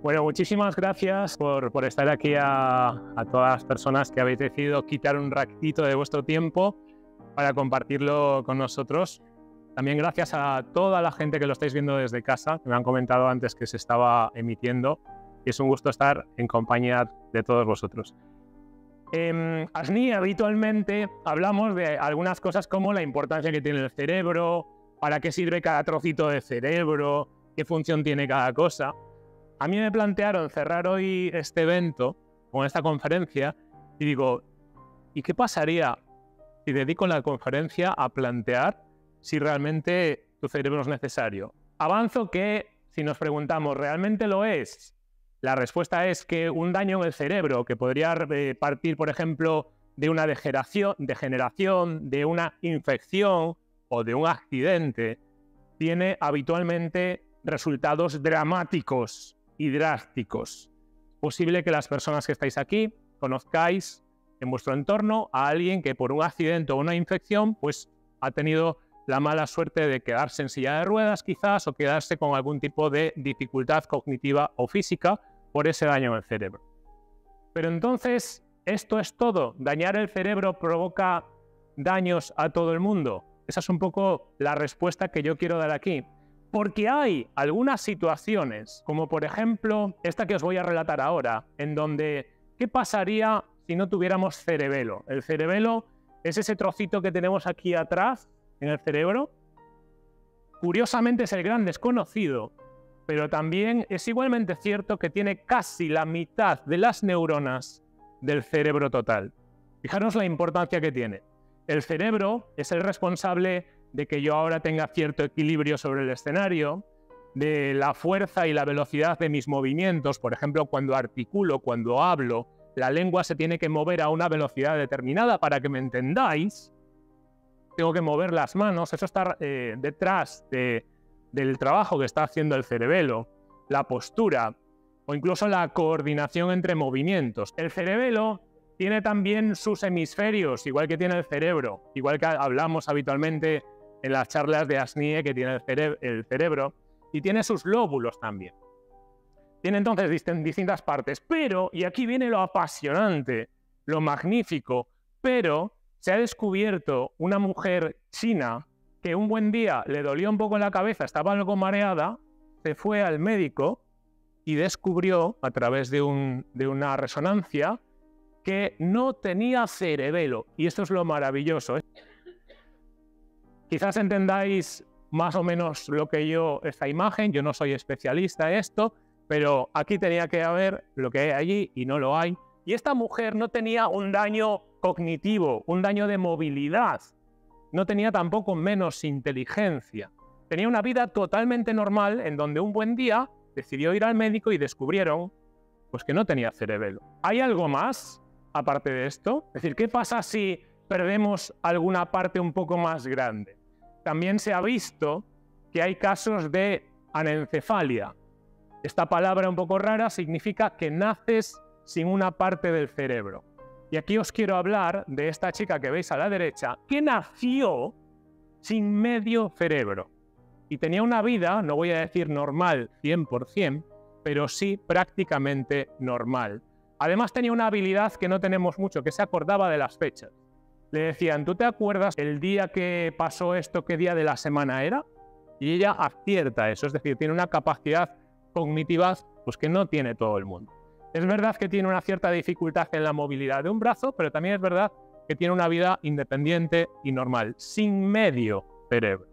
Bueno, muchísimas gracias por estar aquí a todas las personas que habéis decidido quitar un ratito de vuestro tiempo para compartirlo con nosotros. También gracias a toda la gente que lo estáis viendo desde casa, que me han comentado antes que se estaba emitiendo. Y es un gusto estar en compañía de todos vosotros. En ASNI habitualmente hablamos de algunas cosas como la importancia que tiene el cerebro, para qué sirve cada trocito de cerebro, qué función tiene cada cosa. A mí me plantearon cerrar hoy este evento con esta conferencia y digo, ¿y qué pasaría si dedico la conferencia a plantear si realmente tu cerebro es necesario? Avanzo que si nos preguntamos, ¿realmente lo es? La respuesta es que un daño en el cerebro que podría partir, por ejemplo, de una degeneración, de una infección o de un accidente, tiene habitualmente resultados dramáticos y drásticos. Es posible que las personas que estáis aquí conozcáis en vuestro entorno a alguien que por un accidente o una infección pues ha tenido la mala suerte de quedarse en silla de ruedas quizás o quedarse con algún tipo de dificultad cognitiva o física por ese daño en el cerebro. Pero entonces, ¿esto es todo? ¿Dañar el cerebro provoca daños a todo el mundo? Esa es un poco la respuesta que yo quiero dar aquí. Porque hay algunas situaciones, como por ejemplo esta que os voy a relatar ahora, en donde ¿qué pasaría si no tuviéramos cerebelo? El cerebelo es ese trocito que tenemos aquí atrás en el cerebro. Curiosamente es el gran desconocido, pero también es igualmente cierto que tiene casi la mitad de las neuronas del cerebro total. Fijaros la importancia que tiene. El cerebro es el responsable de que yo ahora tenga cierto equilibrio sobre el escenario, de la fuerza y la velocidad de mis movimientos. Por ejemplo, cuando articulo, cuando hablo, la lengua se tiene que mover a una velocidad determinada para que me entendáis. Tengo que mover las manos, eso está detrás del trabajo que está haciendo el cerebelo, la postura o incluso la coordinación entre movimientos. El cerebelo tiene también sus hemisferios, igual que tiene el cerebro, igual que hablamos habitualmente en las charlas de ASNIE que tiene el cerebro, y tiene sus lóbulos también. Tiene entonces distintas partes, pero, y aquí viene lo apasionante, lo magnífico, pero se ha descubierto una mujer china que un buen día le dolió un poco en la cabeza, estaba algo mareada, se fue al médico y descubrió a través de una resonancia que no tenía cerebelo. Y esto es lo maravilloso, ¿eh? Quizás entendáis más o menos lo que esta imagen, yo no soy especialista en esto, pero aquí tenía que haber lo que hay allí y no lo hay. Y esta mujer no tenía un daño cognitivo, un daño de movilidad, no tenía tampoco menos inteligencia. Tenía una vida totalmente normal en donde un buen día decidió ir al médico y descubrieron pues, que no tenía cerebelo. ¿Hay algo más aparte de esto? Es decir, ¿qué pasa si perdemos alguna parte un poco más grande? También se ha visto que hay casos de anencefalia. Esta palabra un poco rara significa que naces sin una parte del cerebro. Y aquí os quiero hablar de esta chica que veis a la derecha, que nació sin medio cerebro. Y tenía una vida, no voy a decir normal 100%, pero sí prácticamente normal. Además tenía una habilidad que no tenemos mucho, que se acordaba de las fechas. Le decían, ¿tú te acuerdas el día que pasó esto, qué día de la semana era? Y ella acierta eso, es decir, tiene una capacidad cognitiva pues, que no tiene todo el mundo. Es verdad que tiene una cierta dificultad en la movilidad de un brazo, pero también es verdad que tiene una vida independiente y normal, sin medio cerebro.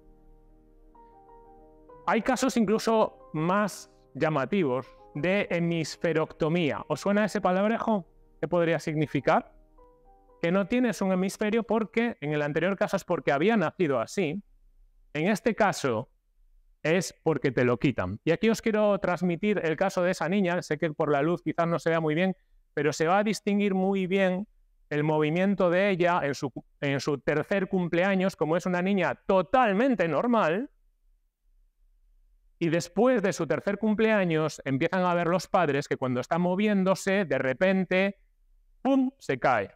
Hay casos incluso más llamativos de hemisferoctomía. ¿Os suena ese palabrejo? ¿Qué podría significar? Que no tienes un hemisferio porque, en el anterior caso es porque había nacido así. En este caso es porque te lo quitan. Y aquí os quiero transmitir el caso de esa niña. Sé que por la luz quizás no se vea muy bien, pero se va a distinguir muy bien el movimiento de ella en su tercer cumpleaños, como es una niña totalmente normal. Y después de su tercer cumpleaños empiezan a ver los padres que cuando está moviéndose, de repente, ¡pum!, se cae.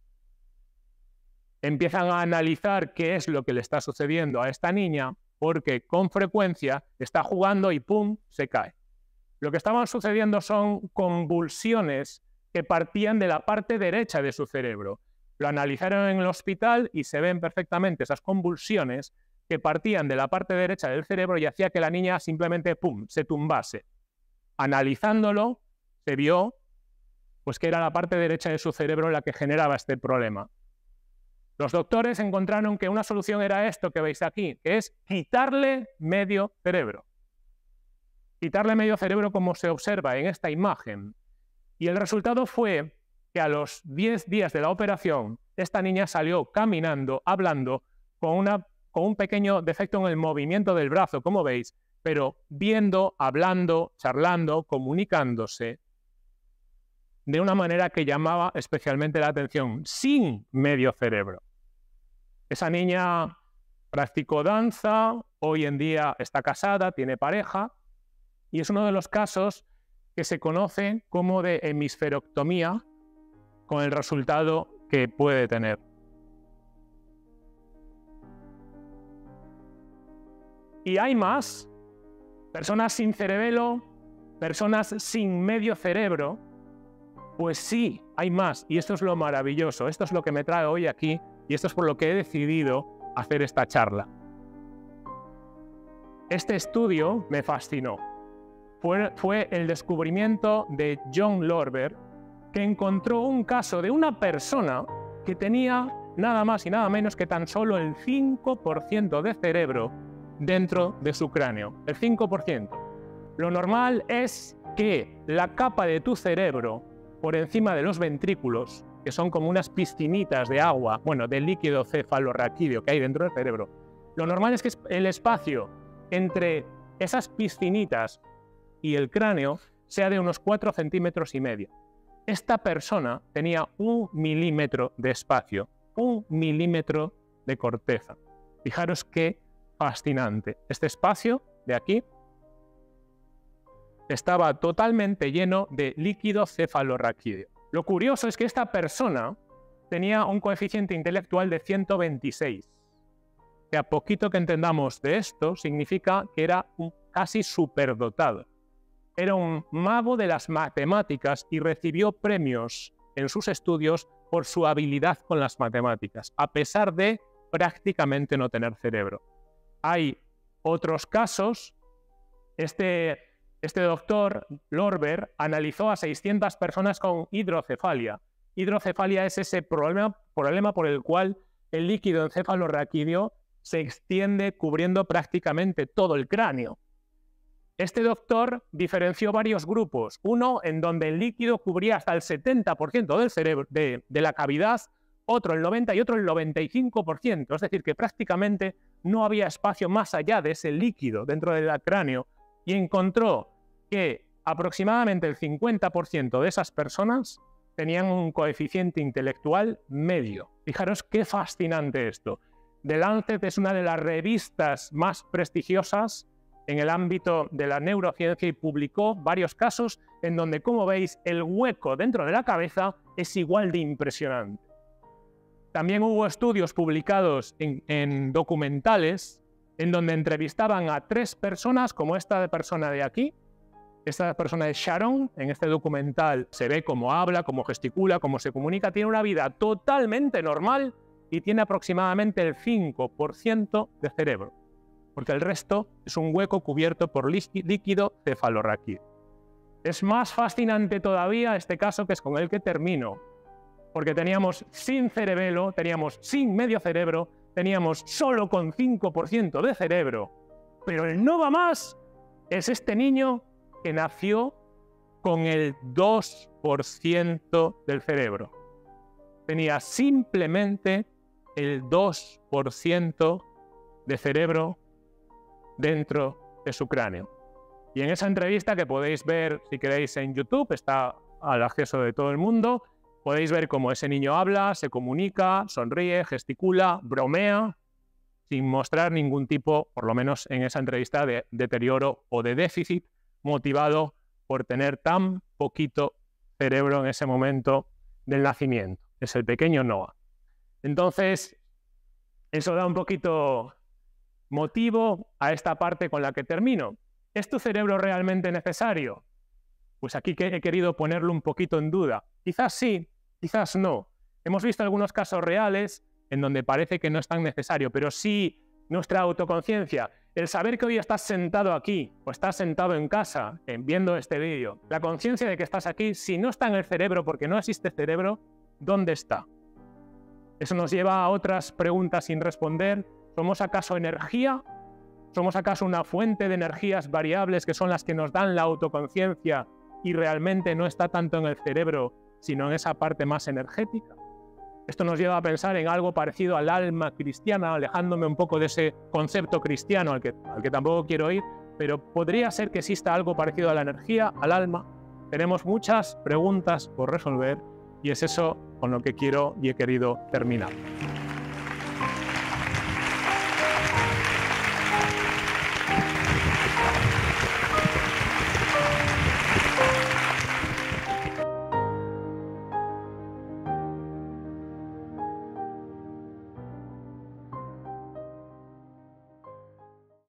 Empiezan a analizar qué es lo que le está sucediendo a esta niña, porque con frecuencia está jugando y ¡pum!, se cae. Lo que estaban sucediendo son convulsiones que partían de la parte derecha de su cerebro. Lo analizaron en el hospital y se ven perfectamente esas convulsiones que partían de la parte derecha del cerebro y hacía que la niña simplemente ¡pum!, se tumbase. Analizándolo, se vio pues, que era la parte derecha de su cerebro la que generaba este problema. Los doctores encontraron que una solución era esto que veis aquí, que es quitarle medio cerebro. Quitarle medio cerebro como se observa en esta imagen. Y el resultado fue que a los 10 días de la operación, esta niña salió caminando, hablando, con un pequeño defecto en el movimiento del brazo, como veis, pero viendo, hablando, charlando, comunicándose de una manera que llamaba especialmente la atención, sin medio cerebro. Esa niña practicó danza, hoy en día está casada, tiene pareja, y es uno de los casos que se conoce como de hemisferectomía, con el resultado que puede tener. Y hay más, personas sin cerebelo, personas sin medio cerebro, pues sí, hay más, y esto es lo maravilloso, esto es lo que me trae hoy aquí, y esto es por lo que he decidido hacer esta charla. Este estudio me fascinó. Fue el descubrimiento de John Lorber, que encontró un caso de una persona que tenía nada más y nada menos que tan solo el 5% de cerebro dentro de su cráneo. El 5%. Lo normal es que la capa de tu cerebro, por encima de los ventrículos, que son como unas piscinitas de agua, bueno, del líquido cefalorraquídeo que hay dentro del cerebro, lo normal es que el espacio entre esas piscinitas y el cráneo sea de unos 4,5 centímetros. Esta persona tenía 1 milímetro de espacio, 1 milímetro de corteza. Fijaros qué fascinante. Este espacio de aquí estaba totalmente lleno de líquido cefalorraquídeo. Lo curioso es que esta persona tenía un coeficiente intelectual de 126. Que a poquito que entendamos de esto, significa que era casi superdotado. Era un mago de las matemáticas y recibió premios en sus estudios por su habilidad con las matemáticas, a pesar de prácticamente no tener cerebro. Hay otros casos. Este doctor Lorber analizó a 600 personas con hidrocefalia. Hidrocefalia es ese problema por el cual el líquido encefalorraquídeo se extiende cubriendo prácticamente todo el cráneo. Este doctor diferenció varios grupos, uno en donde el líquido cubría hasta el 70% del cerebro, de la cavidad, otro el 90% y otro el 95%, es decir, que prácticamente no había espacio más allá de ese líquido dentro del cráneo, y encontró que aproximadamente el 50% de esas personas tenían un coeficiente intelectual medio. Fijaros qué fascinante esto. The Lancet es una de las revistas más prestigiosas en el ámbito de la neurociencia y publicó varios casos en donde, como veis, el hueco dentro de la cabeza es igual de impresionante. También hubo estudios publicados en documentales en donde entrevistaban a 3 personas, como esta persona de aquí. Esta persona es Sharon. En este documental se ve cómo habla, cómo gesticula, cómo se comunica. Tiene una vida totalmente normal y tiene aproximadamente el 5% de cerebro, porque el resto es un hueco cubierto por líquido cefalorraquídeo. Es más fascinante todavía este caso, que es con el que termino, porque teníamos sin cerebelo, teníamos sin medio cerebro, teníamos solo con 5% de cerebro, pero el no va más es este niño que nació con el 2% del cerebro. Tenía simplemente el 2% de cerebro dentro de su cráneo. Y en esa entrevista, que podéis ver si queréis en YouTube, está al acceso de todo el mundo, podéis ver cómo ese niño habla, se comunica, sonríe, gesticula, bromea, sin mostrar ningún tipo, por lo menos en esa entrevista, de deterioro o de déficit motivado por tener tan poquito cerebro en ese momento del nacimiento. Es el pequeño Noah. Entonces, eso da un poquito motivo a esta parte con la que termino. ¿Es tu cerebro realmente necesario? Pues aquí he querido ponerlo un poquito en duda. Quizás sí, quizás no. Hemos visto algunos casos reales en donde parece que no es tan necesario, pero sí nuestra autoconciencia, el saber que hoy estás sentado aquí o estás sentado en casa viendo este vídeo, la conciencia de que estás aquí, si no está en el cerebro porque no existe cerebro, ¿dónde está? Eso nos lleva a otras preguntas sin responder. ¿Somos acaso energía? ¿Somos acaso una fuente de energías variables que son las que nos dan la autoconciencia y realmente no está tanto en el cerebro, sino en esa parte más energética? Esto nos lleva a pensar en algo parecido al alma cristiana, alejándome un poco de ese concepto cristiano al que tampoco quiero ir, pero podría ser que exista algo parecido a la energía, al alma. Tenemos muchas preguntas por resolver y es eso con lo que quiero y he querido terminar.